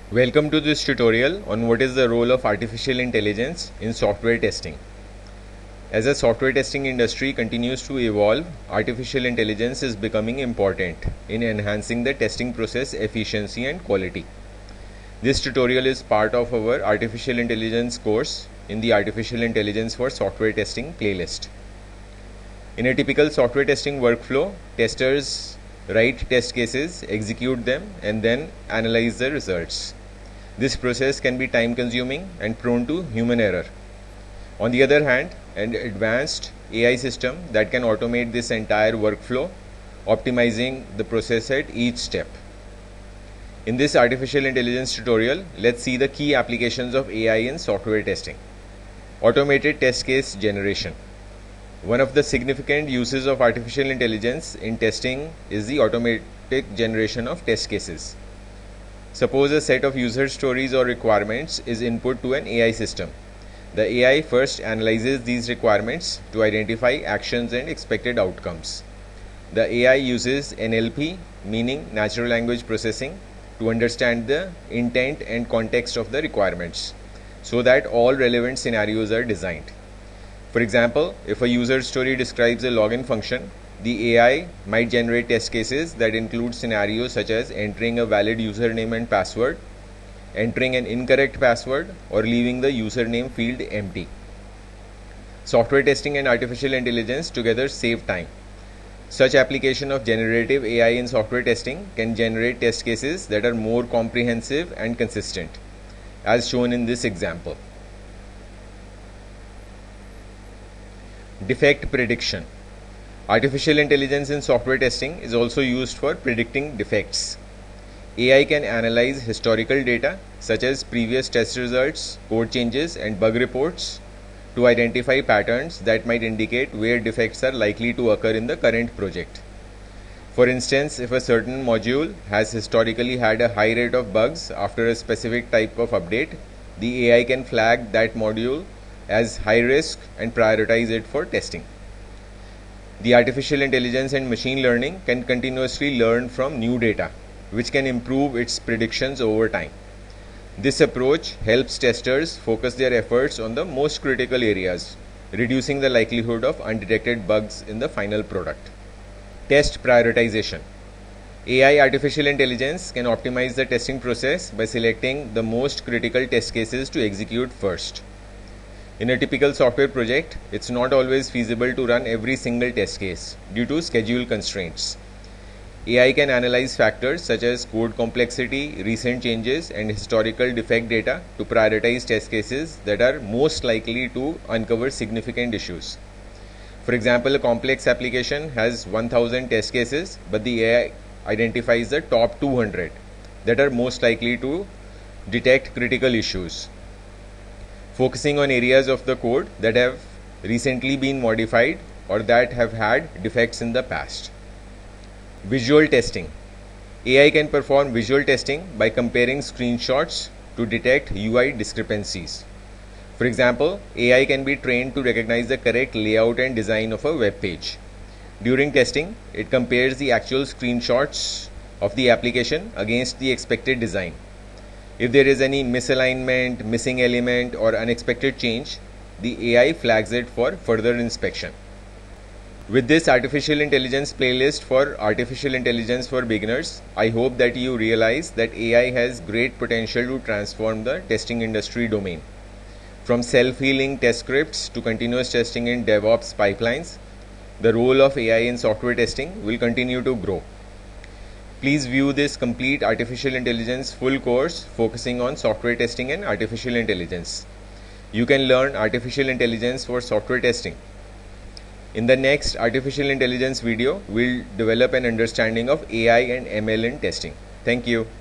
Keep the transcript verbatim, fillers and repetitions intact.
Welcome to this tutorial on what is the role of artificial intelligence in software testing. As the software testing industry continues to evolve, artificial intelligence is becoming important in enhancing the testing process efficiency and quality. This tutorial is part of our artificial intelligence course in the Artificial Intelligence for Software Testing playlist. In a typical software testing workflow, testers write test cases, execute them, and then analyze the results. This process can be time consuming and prone to human error. On the other hand, an advanced A I system that can automate this entire workflow, optimizing the process at each step. In this artificial intelligence tutorial, let's see the key applications of A I in software testing. Automated test case generation. One of the significant uses of artificial intelligence in testing is the automatic generation of test cases. Suppose a set of user stories or requirements is input to an A I system. The A I first analyzes these requirements to identify actions and expected outcomes. The A I uses N L P, meaning natural language processing, to understand the intent and context of the requirements so that all relevant scenarios are designed. For example, if a user story describes a login function, the A I might generate test cases that include scenarios such as entering a valid username and password, entering an incorrect password, or leaving the username field empty. Software testing and artificial intelligence together save time. Such application of generative A I in software testing can generate test cases that are more comprehensive and consistent, as shown in this example. Defect prediction. Artificial intelligence in software testing is also used for predicting defects. A I can analyze historical data such as previous test results, code changes, and bug reports to identify patterns that might indicate where defects are likely to occur in the current project. For instance, if a certain module has historically had a high rate of bugs after a specific type of update, the A I can flag that module as high risk and prioritize it for testing. The artificial intelligence and machine learning can continuously learn from new data, which can improve its predictions over time. This approach helps testers focus their efforts on the most critical areas, reducing the likelihood of undetected bugs in the final product. Test prioritization. A I artificial intelligence can optimize the testing process by selecting the most critical test cases to execute first. In a typical software project, it's not always feasible to run every single test case due to schedule constraints. A I can analyze factors such as code complexity, recent changes, and historical defect data to prioritize test cases that are most likely to uncover significant issues. For example, a complex application has one thousand test cases, but the A I identifies the top two hundred that are most likely to detect critical issues, focusing on areas of the code that have recently been modified or that have had defects in the past. Visual testing. A I can perform visual testing by comparing screenshots to detect U I discrepancies. For example, A I can be trained to recognize the correct layout and design of a web page. During testing, it compares the actual screenshots of the application against the expected design. If there is any misalignment, missing element, or unexpected change, the A I flags it for further inspection. With this artificial intelligence playlist for artificial intelligence for beginners, I hope that you realize that A I has great potential to transform the testing industry domain. From self-healing test scripts to continuous testing in DevOps pipelines, the role of A I in software testing will continue to grow. Please view this complete artificial intelligence full course focusing on software testing and artificial intelligence. You can learn artificial intelligence for software testing. In the next artificial intelligence video, we'll develop an understanding of A I and M L in testing. Thank you.